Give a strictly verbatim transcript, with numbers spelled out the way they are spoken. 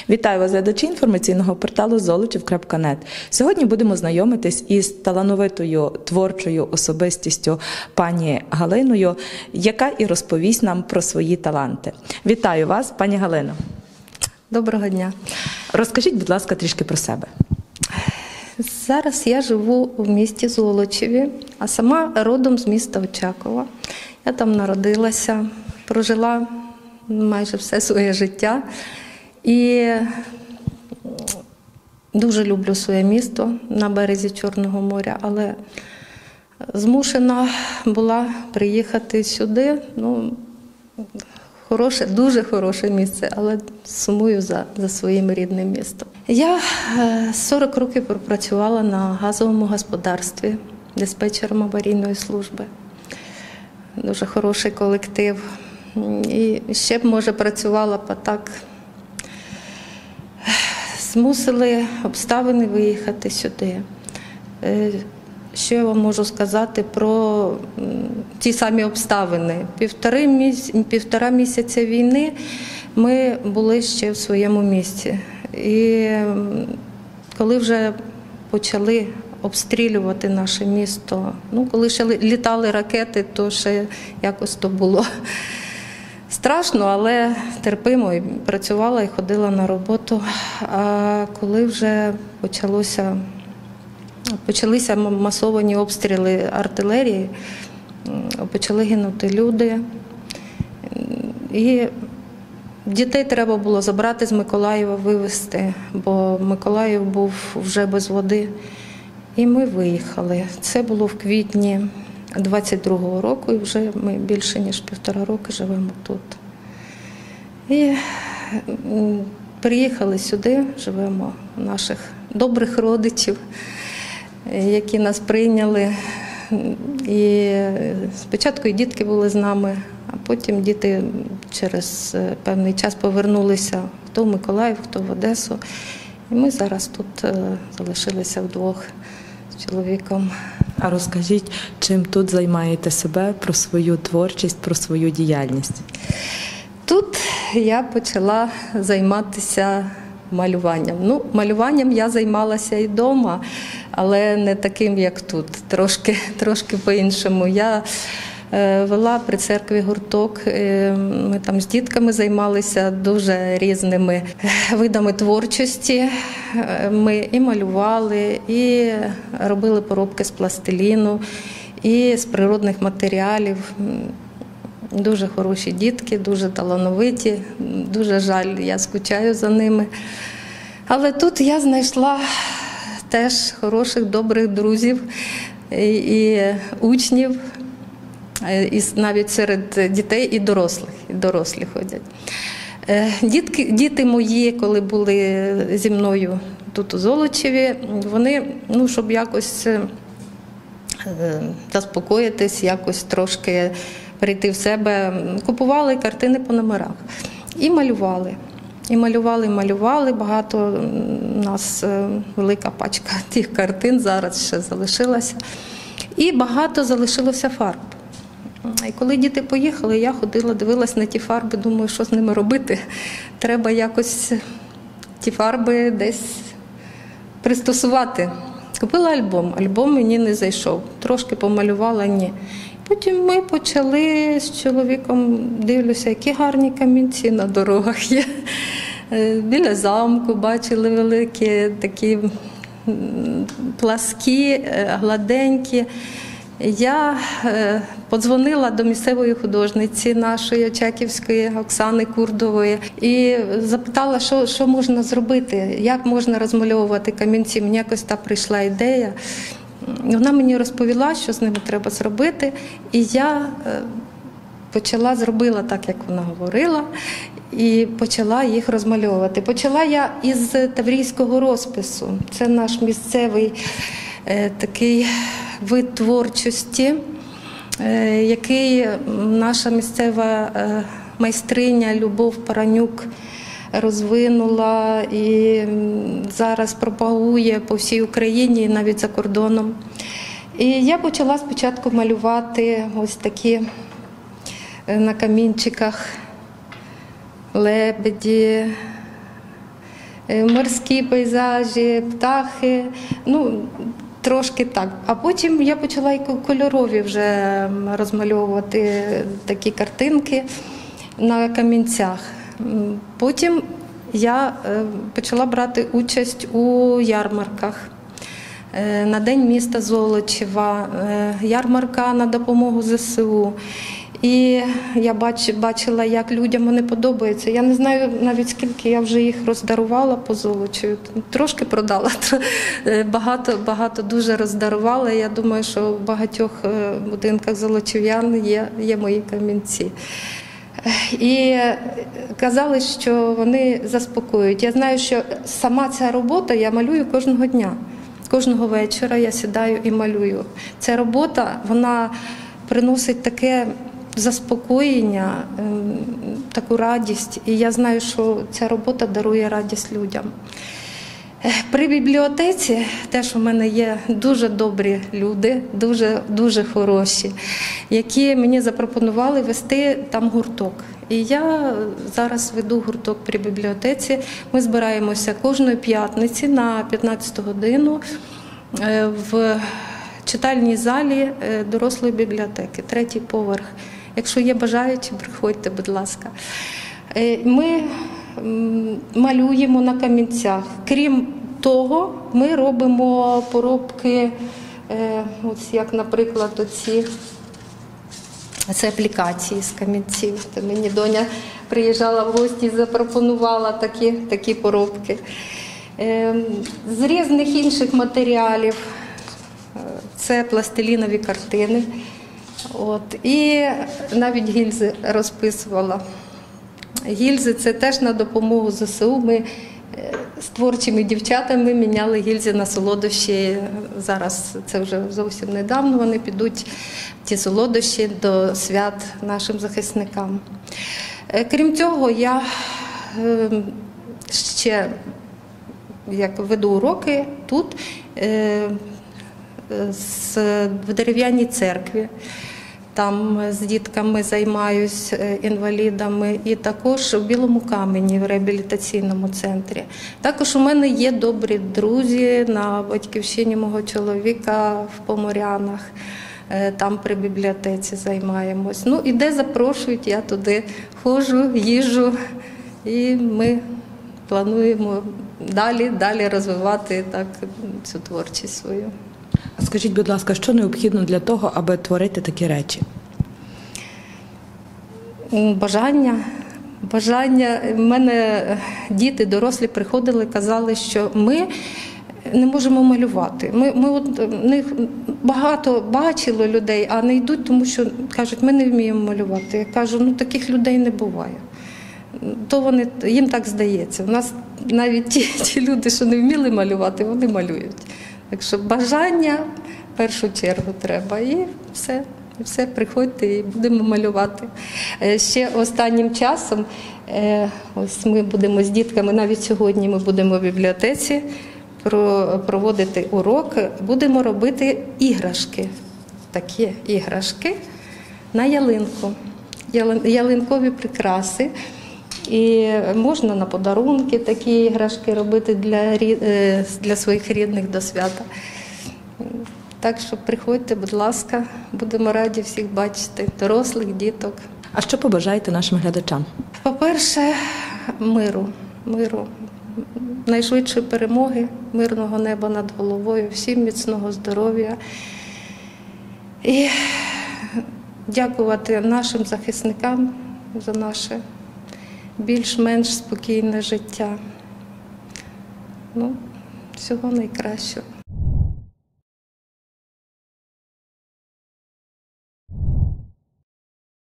Вітаю вас, глядачі інформаційного порталу золочів крапка нет. Сьогодні будемо знайомитись із талановитою творчою особистістю пані Галиною, яка і розповість нам про свої таланти. Вітаю вас, пані Галино. Доброго дня. Розкажіть, будь ласка, трішки про себе. Зараз я живу в місті Золочеві, а сама родом з міста Очакова. Я там народилася, прожила майже все своє життя. І дуже люблю своє місто на березі Чорного моря, але змушена була приїхати сюди. Ну, хороше, дуже хороше місце, але сумую за, за своїм рідним містом. Я сорок років пропрацювала на газовому господарстві, диспетчером аварійної служби. Дуже хороший колектив. І ще б, може, працювала б так. Змусили обставини виїхати сюди. Що я вам можу сказати про ті самі обставини? Півтори місяці, півтора місяця війни ми були ще в своєму місті. І коли вже почали обстрілювати наше місто, ну, коли ще літали ракети, то ще якось то було страшно, але терпимо, і працювала і ходила на роботу. А коли вже почалося, почалися масовані обстріли артилерії, почали гинути люди. І дітей треба було забрати з Миколаєва, вивезти, бо Миколаїв був вже без води. І ми виїхали. Це було в квітні двадцять другого року, і вже ми більше ніж півтора роки живемо тут. І приїхали сюди, живемо у наших добрих родичів, які нас прийняли. І спочатку і дітки були з нами, а потім діти через певний час повернулися хто в Миколаїв, хто в Одесу. І ми зараз тут залишилися вдвох з чоловіком. А розкажіть, чим тут займаєте себе, про свою творчість, про свою діяльність? Тут я почала займатися малюванням. Ну, малюванням я займалася і вдома, але не таким, як тут, трошки, трошки по-іншому. Я вела при церкві гурток, ми там з дітками займалися дуже різними видами творчості. Ми і малювали, і робили поробки з пластиліну, і з природних матеріалів. Дуже хороші дітки, дуже талановиті, дуже жаль, я скучаю за ними. Але тут я знайшла теж хороших, добрих друзів і, і учнів, і навіть серед дітей і дорослих, і дорослі ходять. Дітки, діти мої, коли були зі мною тут у Золочеві, вони, ну, щоб якось заспокоїтись, якось трошки прийти в себе, купували картини по номерах і малювали. І малювали, малювали, багато у нас велика пачка тих картин зараз ще залишилася. І багато залишилося фарб. І коли діти поїхали, я ходила, дивилась на ті фарби, думаю, що з ними робити. Треба якось ті фарби десь пристосувати. Купила альбом, альбом мені не зайшов, трошки помалювала, ні. Потім ми почали з чоловіком, дивлюся, які гарні камінці на дорогах є. Біля замку бачили великі, такі пласкі, гладенькі. Я подзвонила до місцевої художниці нашої Очаківської, Оксани Курдової, і запитала, що, що можна зробити, як можна розмальовувати камінці. Мені якось та прийшла ідея. Вона мені розповіла, що з ними треба зробити, і я почала, зробила так, як вона говорила, і почала їх розмальовувати. Почала я із таврійського розпису. Це наш місцевий е, такий вид творчості, е, який наша місцева е, майстриня Любов Паранюк розвинула і зараз пропагує по всій Україні, навіть за кордоном. І я почала спочатку малювати ось такі на камінчиках лебеді, е, морські пейзажі, птахи. Ну, трошки так. А потім я почала і кольорові вже розмальовувати такі картинки на камінцях. Потім я почала брати участь у ярмарках. На День міста Золочева, ярмарка на допомогу зе се у. І я бачила, як людям вони подобаються. Я не знаю навіть, скільки я вже їх роздарувала по Золочеві. Трошки продала, багато, багато дуже роздарувала. Я думаю, що в багатьох будинках золочів'ян є, є мої камінці. І казали, що вони заспокоюють. Я знаю, що сама ця робота я малюю кожного дня. Кожного вечора я сідаю і малюю. Ця робота, вона приносить таке заспокоєння, таку радість. І я знаю, що ця робота дарує радість людям. При бібліотеці теж у мене є дуже добрі люди, дуже, дуже хороші, які мені запропонували вести там гурток. І я зараз веду гурток при бібліотеці. Ми збираємося кожної п'ятниці на п'ятнадцяту годину в читальній залі дорослої бібліотеки, третій поверх. Якщо є бажаючі, приходьте, будь ласка. Ми малюємо на камінцях. Крім того, ми робимо поробки, ось як, наприклад, оці, це аплікації з камінців. Це мені доня приїжджала в гості і запропонувала такі, такі поробки. З різних інших матеріалів. Це пластилінові картини. От. І навіть гільзи розписувала. Гільзи – це теж на допомогу зе се у. Ми з творчими дівчатами міняли гільзи на солодощі. Зараз це вже зовсім недавно. Вони підуть, ті солодощі, до свят нашим захисникам. Крім цього, я ще як веду уроки тут, в дерев'яній церкві. Там з дітками займаюся, інвалідами, і також у Білому Камені, в реабілітаційному центрі. Також у мене є добрі друзі на батьківщині мого чоловіка в Поморянах. Там при бібліотеці займаємось. Ну і де запрошують, я туди ходжу, їжджу, і ми плануємо далі, далі розвивати так цю творчість свою. А скажіть, будь ласка, що необхідно для того, аби творити такі речі? Бажання. Бажання. У мене діти, дорослі приходили, казали, що ми не можемо малювати. Ми, ми от, них багато бачило людей, а не йдуть, тому що кажуть, ми не вміємо малювати. Я кажу, ну таких людей не буває. То вони, їм так здається. У нас навіть ті, ті люди, що не вміли малювати, вони малюють. Так що бажання в першу чергу треба, і все, і все, приходьте і будемо малювати. Ще останнім часом, ось ми будемо з дітками, навіть сьогодні ми будемо в бібліотеці проводити урок, будемо робити іграшки, такі іграшки на ялинку, ялинкові прикраси. І можна на подарунки такі іграшки робити для, для своїх рідних до свята. Так що приходьте, будь ласка, будемо раді всіх бачити, дорослих, діток. А що побажаєте нашим глядачам? По-перше, миру, миру, найшвидшої перемоги, мирного неба над головою, всім міцного здоров'я. І дякувати нашим захисникам за наше більш-менш спокійне життя. Ну, всього найкращого.